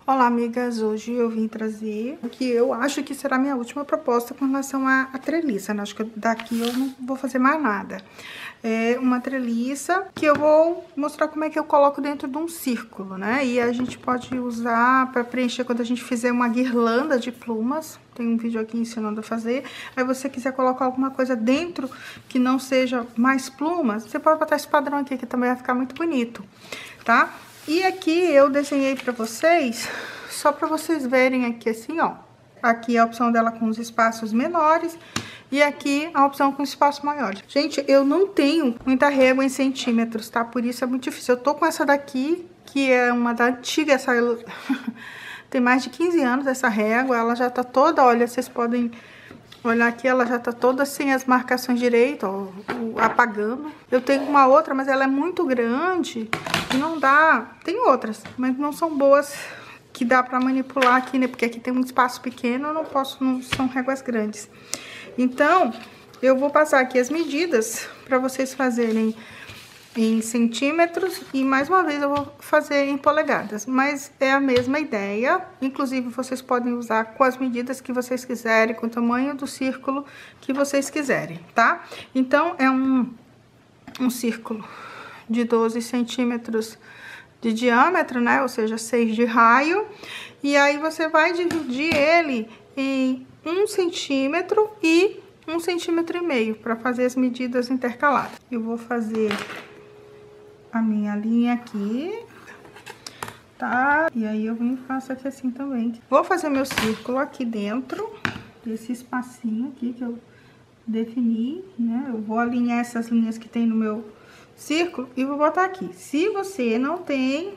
Olá, amigas! Hoje eu vim trazer o que eu acho que será minha última proposta com relação à treliça, né? Acho que daqui eu não vou fazer mais nada. É uma treliça que eu vou mostrar como é que eu coloco dentro de um círculo, né? E a gente pode usar para preencher quando a gente fizer uma guirlanda de plumas. Tem um vídeo aqui ensinando a fazer. Aí você quiser colocar alguma coisa dentro que não seja mais plumas, você pode botar esse padrão aqui que também vai ficar muito bonito, tá? E aqui eu desenhei pra vocês, só pra vocês verem aqui assim, ó. Aqui a opção dela com os espaços menores e aqui a opção com espaços maiores. Gente, eu não tenho muita régua em centímetros, tá? Por isso é muito difícil. Eu tô com essa daqui, que é uma da antiga, essa... tem mais de 15 anos essa régua, ela já tá toda, olha, vocês podem... olha aqui, ela já tá toda sem as marcações direito, ó, apagando. Eu tenho uma outra, mas ela é muito grande e não dá. Tem outras, mas não são boas que dá pra manipular aqui, né? Porque aqui tem um espaço pequeno, eu não posso, não são réguas grandes. Então, eu vou passar aqui as medidas pra vocês fazerem em centímetros e mais uma vez eu vou fazer em polegadas, mas é a mesma ideia. Inclusive vocês podem usar com as medidas que vocês quiserem, com o tamanho do círculo que vocês quiserem, tá? Então é um círculo de 12 centímetros de diâmetro, né? Ou seja, 6 de raio, e aí você vai dividir ele em 1 centímetro e 1,5 centímetro para fazer as medidas intercaladas. Eu vou fazer a minha linha aqui, tá? E aí eu vim e faço aqui assim também. Vou fazer meu círculo aqui dentro desse espacinho aqui que eu defini, né? Eu vou alinhar essas linhas que tem no meu círculo e vou botar aqui. Se você não tem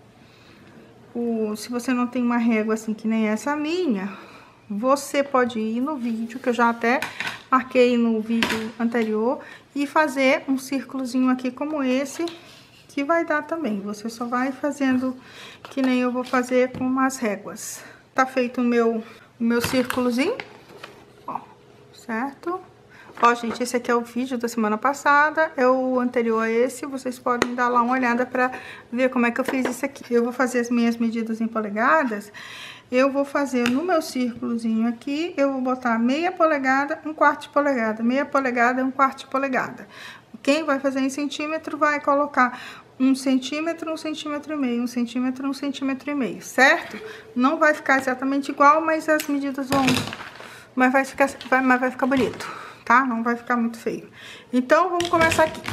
uma régua assim que nem essa minha, você pode ir no vídeo, que eu já até marquei no vídeo anterior, e fazer um círculozinho aqui como esse, que vai dar também. Você só vai fazendo que nem eu vou fazer com umas réguas. Tá feito o meu círculozinho, ó, certo? Ó, gente, esse aqui é o vídeo da semana passada, é o anterior a esse, vocês podem dar lá uma olhada pra ver como é que eu fiz isso aqui. Eu vou fazer as minhas medidas em polegadas, eu vou fazer no meu círculozinho aqui, eu vou botar meia polegada, 1/4 de polegada, meia polegada, 1/4 de polegada. Quem vai fazer em centímetro vai colocar 1 centímetro, 1,5 centímetro, 1 centímetro, 1,5 centímetro, certo? Não vai ficar exatamente igual, mas as medidas vão... mas vai ficar bonito, tá? Não vai ficar muito feio. Então, vamos começar aqui.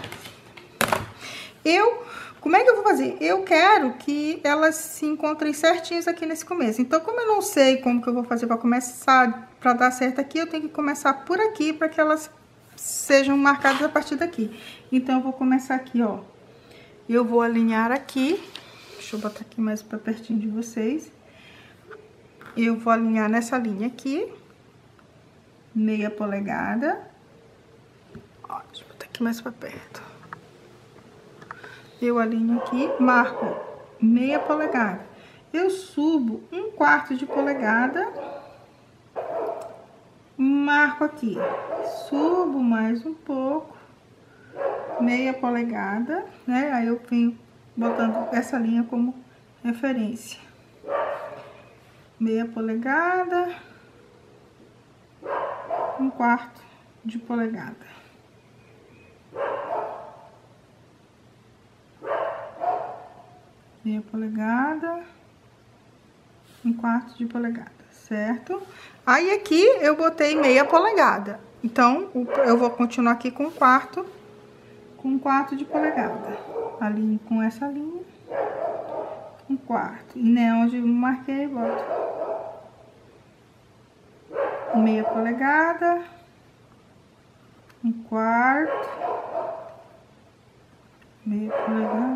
Como é que eu vou fazer? Eu quero que elas se encontrem certinhas aqui nesse começo. Então, como eu não sei como que eu vou fazer para começar, para dar certo aqui, eu tenho que começar por aqui para que elas sejam marcadas a partir daqui. Então, eu vou começar aqui, ó. Eu vou alinhar aqui. Deixa eu botar aqui mais para pertinho de vocês. Eu vou alinhar nessa linha aqui. Meia polegada. Ó, deixa eu botar aqui mais para perto. Eu alinho aqui, marco meia polegada. Eu subo 1/4 de polegada. Marco aqui. Subo mais um pouco. Meia polegada, né? Aí eu venho botando essa linha como referência. Meia polegada, 1/4 de polegada. Meia polegada, 1/4 de polegada, certo? Aí aqui eu botei meia polegada. Então, eu vou continuar aqui com 1/4 de polegada. Ali com essa linha, 1/4. E né, onde eu marquei, boto meia polegada, 1/4, meia polegada,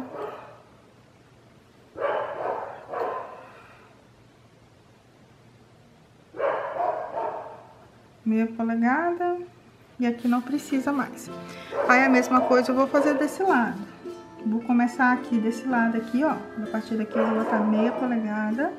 meia polegada, e aqui não precisa mais. Aí a mesma coisa eu vou fazer desse lado. Vou começar aqui desse lado aqui, ó. A partir daqui eu vou botar meia polegada.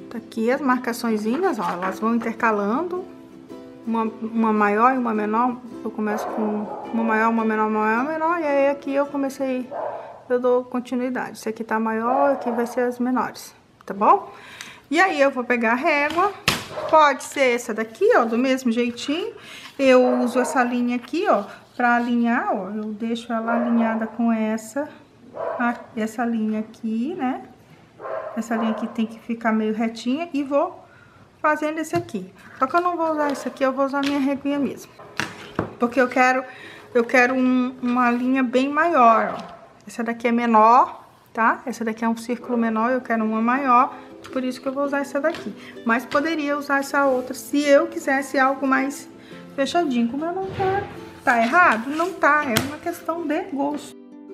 Tá aqui as marcaçõezinhas, ó, elas vão intercalando. Uma maior e uma menor. Eu começo com uma maior, uma menor, uma menor. E aí aqui eu dou continuidade. Esse aqui tá maior, aqui vai ser as menores, tá bom? E aí eu vou pegar a régua. Pode ser essa daqui, ó, do mesmo jeitinho. Eu uso essa linha aqui, ó, pra alinhar, ó. Eu deixo ela alinhada com essa linha aqui, né? Essa linha aqui tem que ficar meio retinha e vou fazendo esse aqui. Só que eu não vou usar esse aqui, eu vou usar a minha reguinha mesmo. Porque eu quero uma linha bem maior, ó. Essa daqui é menor, tá? Essa daqui é um círculo menor, eu quero uma maior. Por isso que eu vou usar essa daqui. Mas poderia usar essa outra se eu quisesse algo mais fechadinho. Como eu não quero. Tá errado? Não tá, é uma questão de gosto.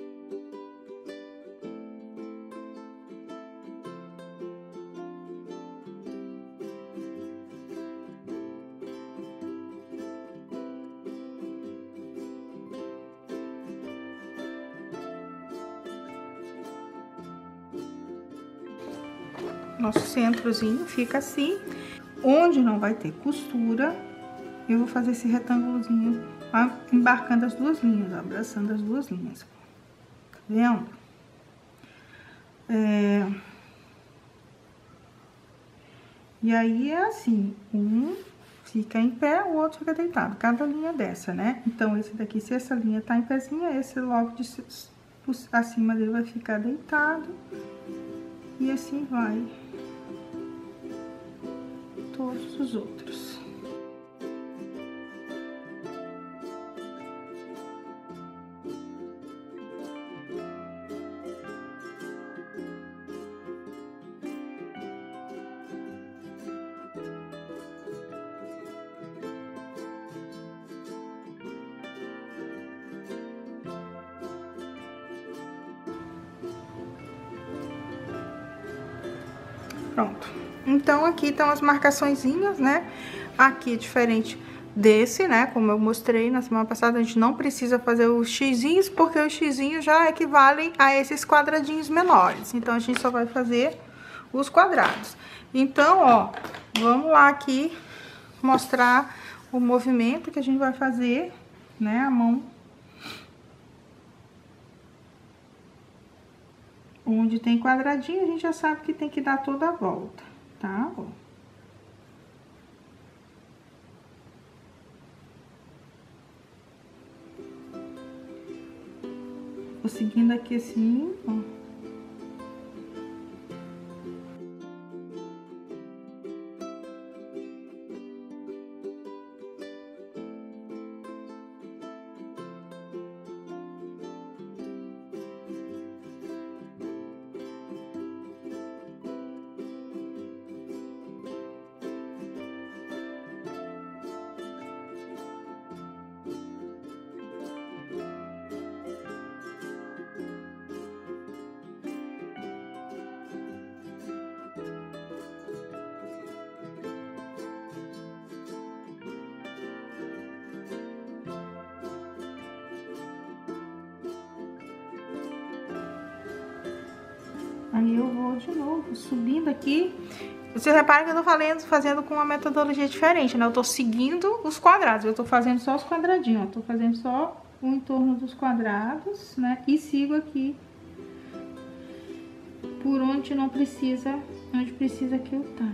Nosso centrozinho fica assim. Onde não vai ter costura, eu vou fazer esse retângulozinho, embarcando as duas linhas, ó, abraçando as duas linhas. Tá vendo? E aí é assim, um fica em pé, o outro fica deitado, cada linha dessa, né? Então, esse daqui, se essa linha tá em pezinha, esse logo acima dele vai ficar deitado. E assim vai todos os outros. Pronto. Então, aqui estão as marcaçõezinhas, né? Aqui, diferente desse, né? Como eu mostrei na semana passada, a gente não precisa fazer os xizinhos, porque os xizinhos já equivalem a esses quadradinhos menores. Então, a gente só vai fazer os quadrados. Então, ó, vamos lá aqui mostrar o movimento que a gente vai fazer, né? A mão. Onde tem quadradinho, a gente já sabe que tem que dar toda a volta, tá? Ó. Vou seguindo aqui assim, ó. Aí eu vou de novo, subindo aqui. Você repara que eu tô fazendo com uma metodologia diferente, né? Eu tô seguindo os quadrados, eu tô fazendo só os quadradinhos, ó. Tô fazendo só o entorno dos quadrados, né? E sigo aqui por onde não precisa, onde precisa que eu tá.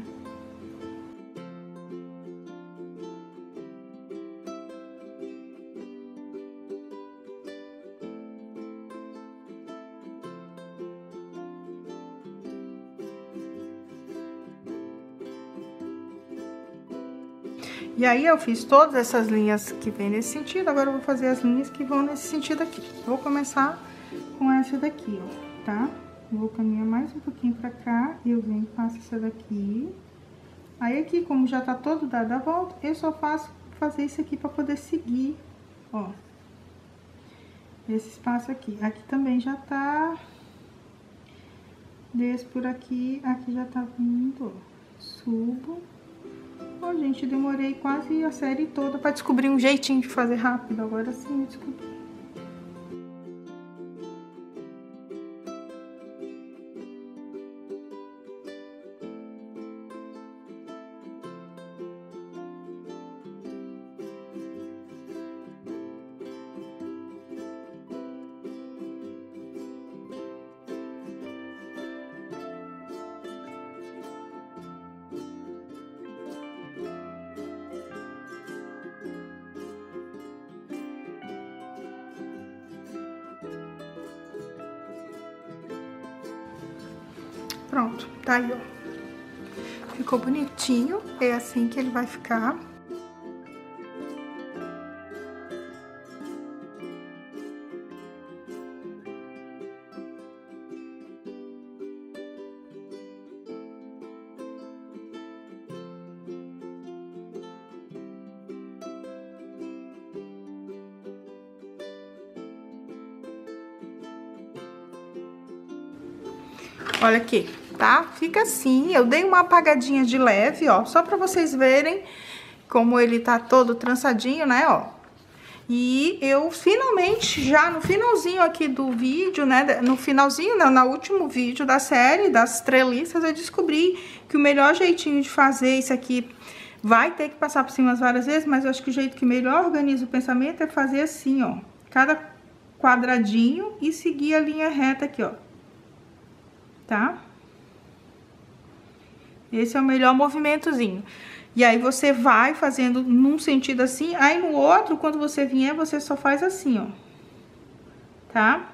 E aí, eu fiz todas essas linhas que vêm nesse sentido, agora eu vou fazer as linhas que vão nesse sentido aqui. Vou começar com essa daqui, ó, tá? Vou caminhar mais um pouquinho pra cá, eu venho e faço essa daqui. Aí, aqui, como já tá todo dado a volta, eu só faço fazer isso aqui pra poder seguir, ó. Esse espaço aqui. Aqui também já tá... Desço por aqui, aqui já tá vindo, ó. Subo... Ó, gente, demorei quase a série toda pra descobrir um jeitinho de fazer rápido. Agora sim eu descobri. Pronto, tá aí, ó. Ficou bonitinho, é assim que ele vai ficar. Olha aqui, tá? Fica assim, eu dei uma apagadinha de leve, ó, só pra vocês verem como ele tá todo trançadinho, né, ó. E eu finalmente, já no finalzinho aqui do vídeo, né, no finalzinho, não, no último vídeo da série das treliças, eu descobri que o melhor jeitinho de fazer isso aqui, vai ter que passar por cima várias vezes, mas eu acho que o jeito que melhor organiza o pensamento é fazer assim, ó, cada quadradinho e seguir a linha reta aqui, ó. Tá? Esse é o melhor movimentozinho. E aí, você vai fazendo num sentido assim, aí no outro, quando você vier, você só faz assim, ó. Tá?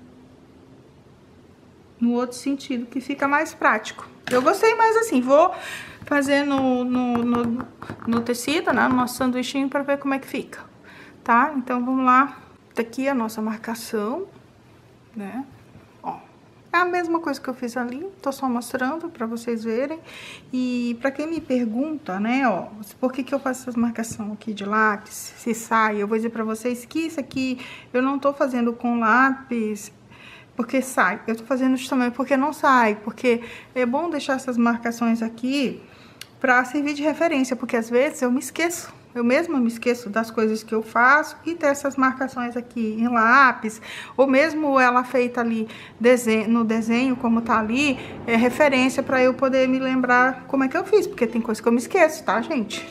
No outro sentido, que fica mais prático. Eu gostei mais assim, vou fazer no tecido, né, no nosso sanduichinho, pra ver como é que fica. Tá? Então, vamos lá. Tá aqui a nossa marcação, né? É a mesma coisa que eu fiz ali, tô só mostrando pra vocês verem. E pra quem me pergunta, né, ó, por que eu faço essas marcações aqui de lápis, se sai, eu vou dizer pra vocês que isso aqui eu não tô fazendo com lápis porque sai. Eu tô fazendo justamente porque não sai, porque é bom deixar essas marcações aqui pra servir de referência, porque às vezes eu me esqueço. Eu mesma me esqueço das coisas que eu faço e ter essas marcações aqui em lápis, ou mesmo ela feita ali no desenho, como tá ali, é referência para eu poder me lembrar como é que eu fiz, porque tem coisa que eu me esqueço, tá, gente?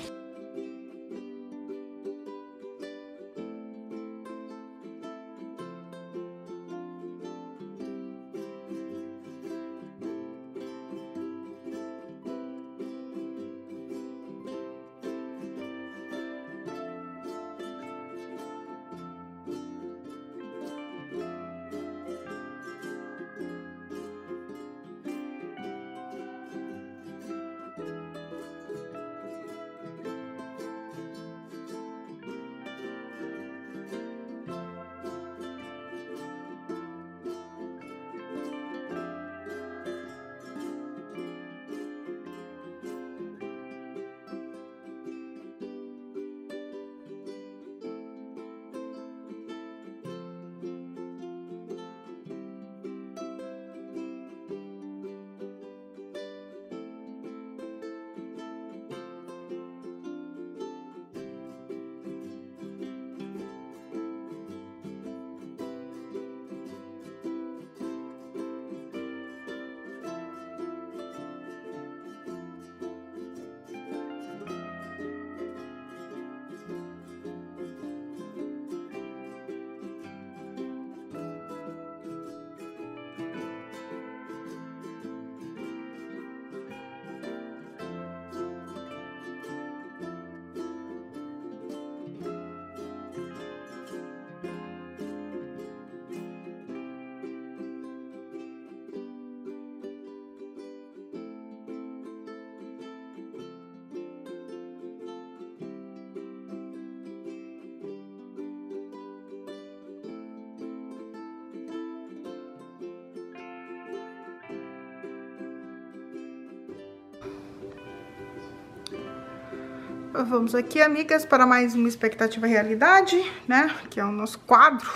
Vamos aqui, amigas, para mais uma expectativa realidade, né? Que é o nosso quadro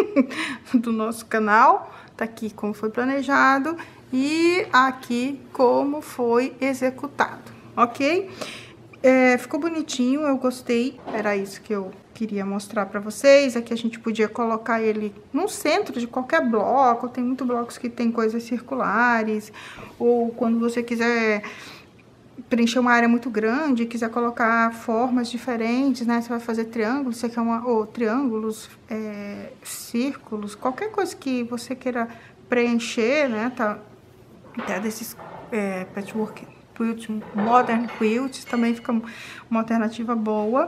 do nosso canal. Tá aqui como foi planejado e aqui como foi executado, ok? Ficou bonitinho, eu gostei. Era isso que eu queria mostrar pra vocês. Aqui a gente podia colocar ele no centro de qualquer bloco. Tem muitos blocos que tem coisas circulares. Ou quando você quiser preencher uma área muito grande, quiser colocar formas diferentes, né? Você vai fazer triângulos, você quer ou triângulos, círculos, qualquer coisa que você queira preencher, né? Tá desses patchwork quilt, modern quilt, também fica uma alternativa boa.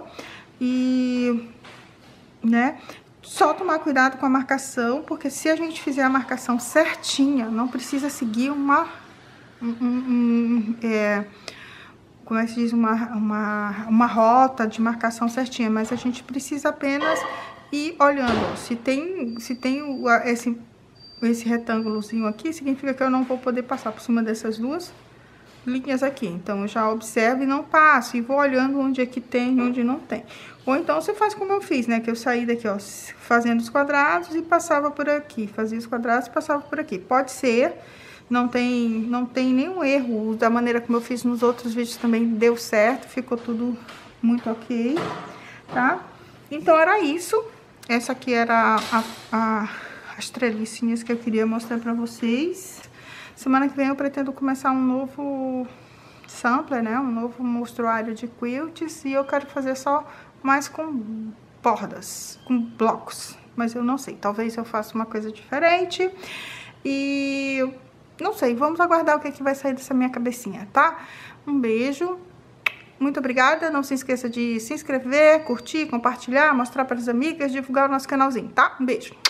E, né? Só tomar cuidado com a marcação, porque se a gente fizer a marcação certinha, não precisa seguir uma como é que se diz, uma rota de marcação certinha, mas a gente precisa apenas ir olhando. Se tem esse retângulozinho aqui, significa que eu não vou poder passar por cima dessas duas linhas aqui. Então, eu já observo e não passo, e vou olhando onde é que tem e onde não tem. Ou então, você faz como eu fiz, né? Que eu saí daqui, ó, fazendo os quadrados e passava por aqui. Fazia os quadrados e passava por aqui. Pode ser, não tem nenhum erro. Da maneira como eu fiz nos outros vídeos também deu certo, ficou tudo muito ok, tá? Então, era isso. Essa aqui era as trelicinhas que eu queria mostrar pra vocês. Semana que vem eu pretendo começar um novo sampler, né? Um novo mostruário de quilts. E eu quero fazer só mais com bordas, com blocos. Mas eu não sei, talvez eu faça uma coisa diferente. E não sei, vamos aguardar o que vai sair dessa minha cabecinha, tá? Um beijo. Muito obrigada, não se esqueça de se inscrever, curtir, compartilhar, mostrar para as amigas, divulgar o nosso canalzinho, tá? Um beijo!